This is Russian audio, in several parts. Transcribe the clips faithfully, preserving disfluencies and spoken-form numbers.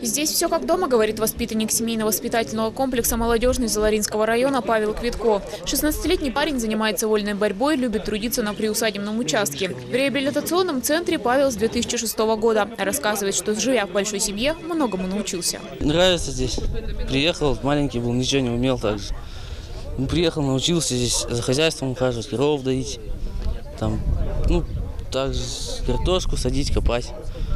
Здесь все как дома, говорит воспитанник семейно-воспитательного комплекса «Молодежный» Золаринского района Павел Квитко. шестнадцатилетний парень занимается вольной борьбой, любит трудиться на приусадебном участке. В реабилитационном центре Павел с две тысячи шестого года. Рассказывает, что, живя в большой семье, многому научился. Нравится здесь. Приехал, маленький был, ничего не умел также. Приехал, научился здесь за хозяйством ухаживать, коров доить. Там, ну, также картошку садить, копать.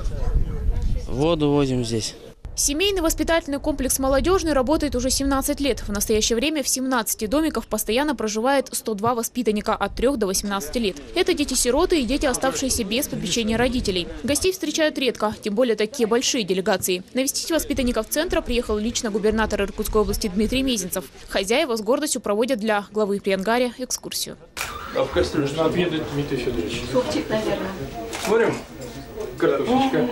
Воду возим здесь. Семейный воспитательный комплекс «Молодежный» работает уже семнадцать лет. В настоящее время в семнадцати домиках постоянно проживает сто два воспитанника от трёх до восемнадцати лет. Это дети-сироты и дети, оставшиеся без попечения родителей. Гостей встречают редко, тем более такие большие делегации. Навестить воспитанников центра приехал лично губернатор Иркутской области Дмитрий Мезенцев. Хозяева с гордостью проводят для главы Приангария экскурсию. А в кастрюлю что обедать, Дмитрий Федорович? Супчик, наверное. Смотрим. Картошечка.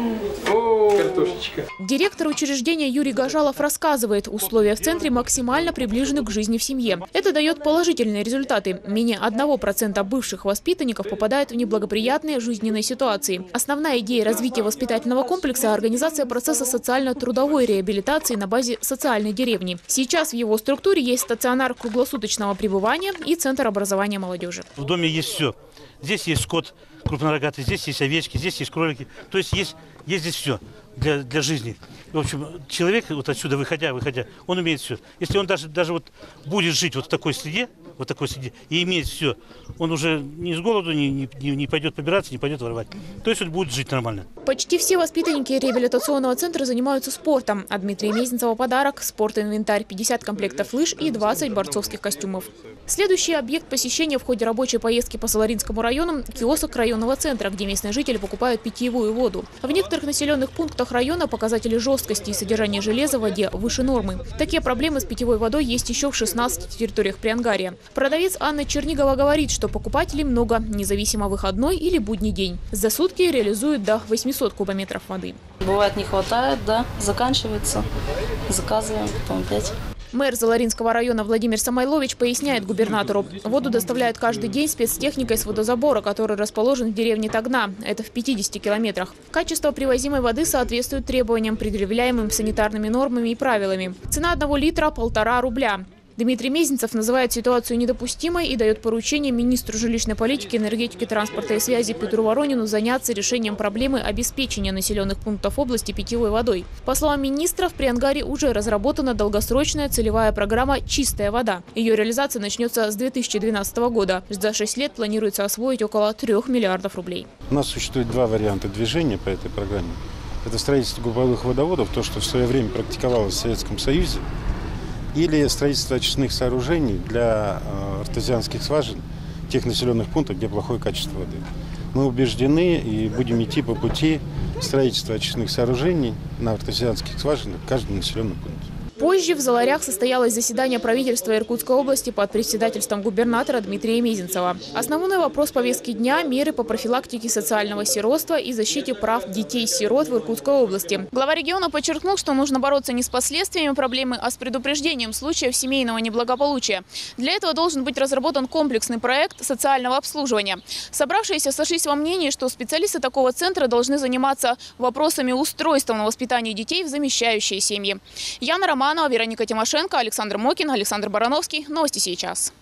О, картошечка. Директор учреждения Юрий Гажалов рассказывает, условия в центре максимально приближены к жизни в семье. Это дает положительные результаты. Менее одного процента бывших воспитанников попадают в неблагоприятные жизненные ситуации. Основная идея развития воспитательного комплекса – организация процесса социально-трудовой реабилитации на базе социальной деревни. Сейчас в его структуре есть стационар круглосуточного пребывания и центр образования молодежи. В доме есть все. Здесь есть скот крупнорогатый, здесь есть овечки, здесь есть кролики. То есть есть, есть здесь все для, для жизни. В общем, человек вот отсюда, выходя, выходя, он умеет все. Если он даже, даже вот будет жить вот в такой среде, вот такой среде, и иметь все, он уже ни с голоду не, не, не пойдет побираться, не пойдет воровать. То есть он будет жить нормально. Почти все воспитанники реабилитационного центра занимаются спортом. А Дмитрия Мезенцева подарок – спортинвентарь, пятьдесят комплектов лыж и двадцать борцовских костюмов. Следующий объект посещения в ходе рабочей поездки по Золаринскому району – киоск районного центра, где местные жители покупают питьевую воду. В некоторых населенных пунктах района показатели жесткости и содержания железа в воде выше нормы. Такие проблемы с питьевой водой есть еще в шестнадцати территориях Приангария. Продавец Анна Чернигова говорит, что покупателей много, независимо выходной или будний день. За сутки реализуют до восьмисот кубометров воды. Бывает не хватает, да, заканчивается, заказываем, потом опять. Мэр Золаринского района Владимир Самойлович поясняет губернатору. Воду доставляют каждый день спецтехникой с водозабора, который расположен в деревне Тагна. Это в пятидесяти километрах. Качество привозимой воды соответствует требованиям, предъявляемым санитарными нормами и правилами. Цена одного литра – полтора рубля. Дмитрий Мезенцев называет ситуацию недопустимой и дает поручение министру жилищной политики, энергетики, транспорта и связи Петру Воронину заняться решением проблемы обеспечения населенных пунктов области питьевой водой. По словам министра, в Приангаре уже разработана долгосрочная целевая программа «Чистая вода». Ее реализация начнется с две тысячи двенадцатого года. За шесть лет планируется освоить около трех миллиардов рублей. У нас существует два варианта движения по этой программе. Это строительство групповых водоводов, то, что в свое время практиковалось в Советском Союзе, или строительство очистных сооружений для артезианских скважин в тех населенных пунктах, где плохое качество воды. Мы убеждены и будем идти по пути строительства очистных сооружений на артезианских скважинах в каждом населенном пункте. Позже в Золарях состоялось заседание правительства Иркутской области под председательством губернатора Дмитрия Мезенцева. Основной вопрос повестки дня – меры по профилактике социального сиротства и защите прав детей-сирот в Иркутской области. Глава региона подчеркнул, что нужно бороться не с последствиями проблемы, а с предупреждением случаев семейного неблагополучия. Для этого должен быть разработан комплексный проект социального обслуживания. Собравшиеся сошлись во мнении, что специалисты такого центра должны заниматься вопросами устройства на воспитание детей в замещающие семьи. Яна Романова, Вероника Тимошенко, Александр Мокин, Александр Барановский. Новости сейчас.